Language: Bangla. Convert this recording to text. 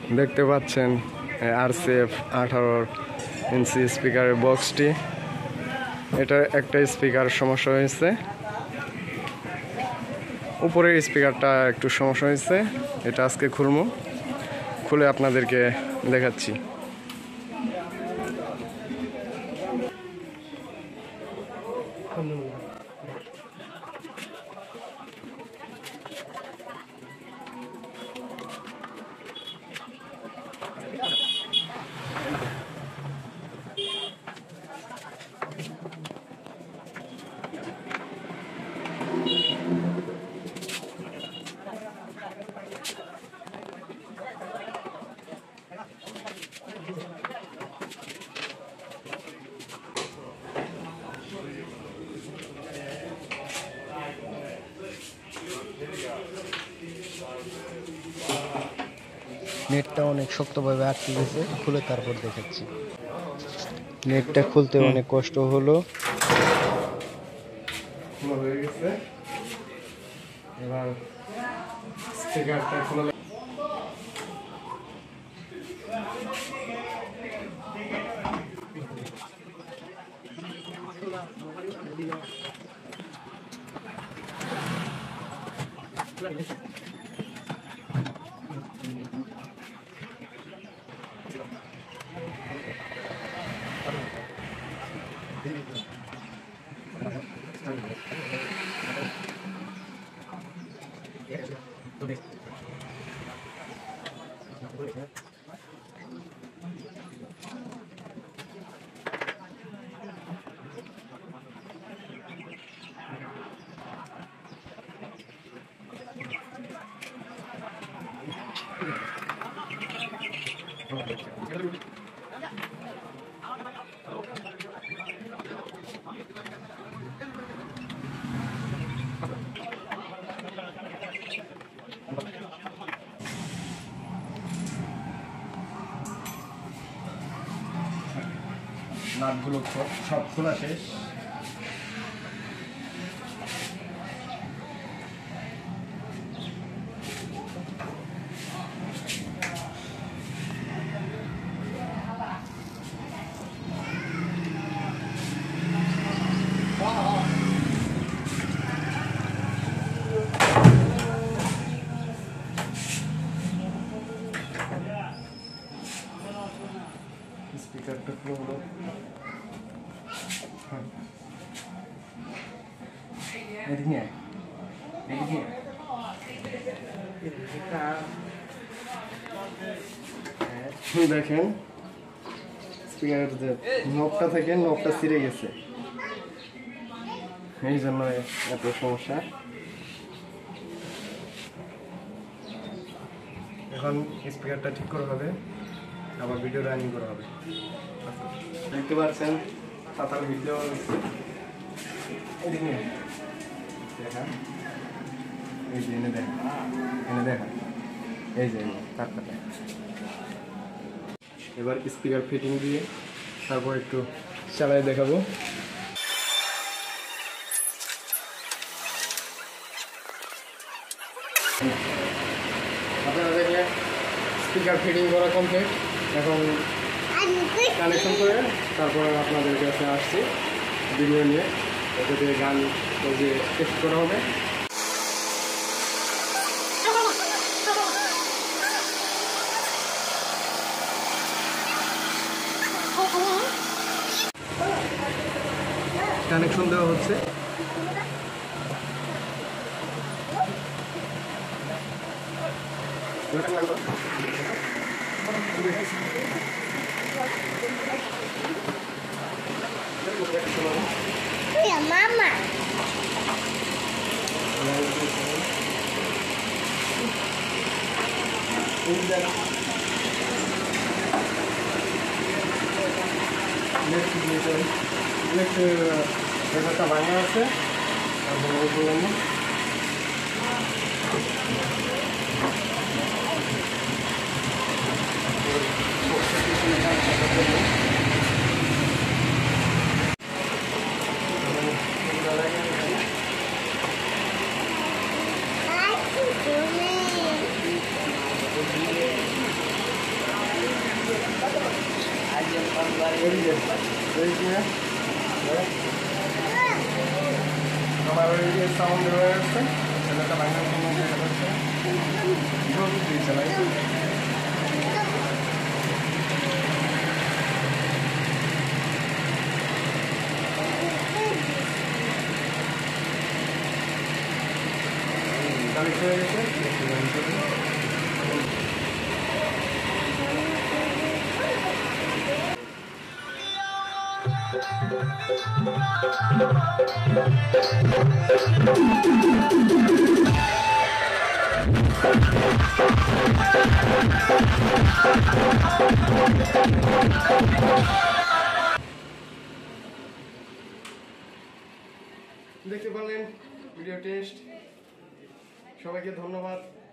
দেখতে পাচ্ছেন RCF 18 ইঞ্চি স্পিকারের বক্সটি। এটা একটা স্পিকার সমস্যা হয়েছে, উপরের স্পিকারটা একটু সমস্যা হয়েছে। এটা আজকে খুলে আপনাদেরকে দেখাচ্ছি। নেটটা অনেক শক্তভাবে আটকে গেছে, খুলে তারপর দেখাচ্ছি। নেটটা খুলতে অনেক কষ্ট হলো। হয়ে গেছে, এবার স্পিকারটা খোলা। নাটগুলো সব খোলা শেষ। স্পিকারটা খুলে দেখেন, স্পিকারের যে নবটা থেকে নবটা ছিঁড়ে গেছে, এই জন্য এত সমস্যা। এখন স্পিকারটা ঠিক করা হবে, আবার ভিডিও রানিং করা হবে। দেখতে পাচ্ছেন পাতার ভিডিও দেখা, এই যে এনে দেখা, এই যে তারটা। এবার স্পিকার ফিটিং দিয়ে তারপর একটু চালাই দেখাবো। আপনারা দেখলে স্পিকার ফিটিং করা কমপ্লিট। এখন কানেকশন করে তারপর আপনাদের কাছে আসছি ভিডিও নিয়ে, ওটা দিয়ে গান যে টেস্ট করা হবে। কানেকশন দেওয়া হচ্ছে। Mama. ব্যাপারটা ভাঙা আছে, আমার ওই যে সাউন্ড হয়ে যাচ্ছে ছেলেটা বাংলা কোনো দেখা যাচ্ছে দিয়েছে ভাই কানেক্ট হয়ে গেছে দেখতে পারলেন ভিডিও টেস্ট সবাইকে ধন্যবাদ।